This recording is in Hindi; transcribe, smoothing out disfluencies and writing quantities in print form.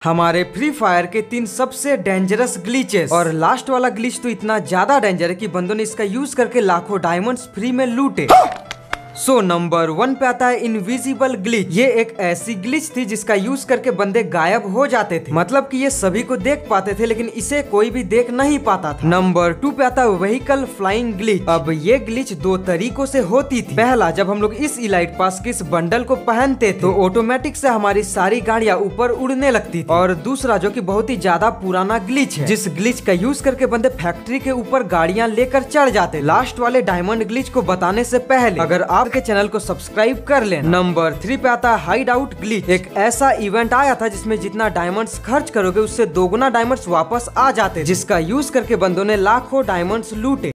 हमारे फ्री फायर के 3 सबसे डेंजरस ग्लिचेस। और लास्ट वाला ग्लिच तो इतना ज्यादा डेंजर है कि बंदों ने इसका यूज करके लाखों डायमंड्स फ्री में लूटे। नंबर 1 पे आता है इनविजिबल ग्लिच। ये एक ऐसी ग्लिच थी जिसका यूज करके बंदे गायब हो जाते थे, मतलब कि ये सभी को देख पाते थे लेकिन इसे कोई भी देख नहीं पाता था। नंबर 2 पे आता है व्हीकल फ्लाइंग ग्लिच। अब ये ग्लिच 2 तरीकों से होती थी। पहला, जब हम लोग इस इलाइट पास के इस बंडल को पहनते थे तो ऑटोमेटिक से हमारी सारी गाड़ियां ऊपर उड़ने लगती थी। और दूसरा, जो कि बहुत ही ज्यादा पुराना ग्लिच है, जिस ग्लिच का यूज करके बंदे फैक्ट्री के ऊपर गाड़ियां लेकर चढ़ जाते। लास्ट वाले डायमंड ग्लिच को बताने से पहले अगर आप के चैनल को सब्सक्राइब कर लेना। नंबर 3 पे आता है हाइड आउट ग्लिच। एक ऐसा इवेंट आया था जिसमें जितना डायमंड्स खर्च करोगे उससे 2 गुना डायमंड्स वापस आ जाते, जिसका यूज करके बंदों ने लाखों डायमंड्स लूटे।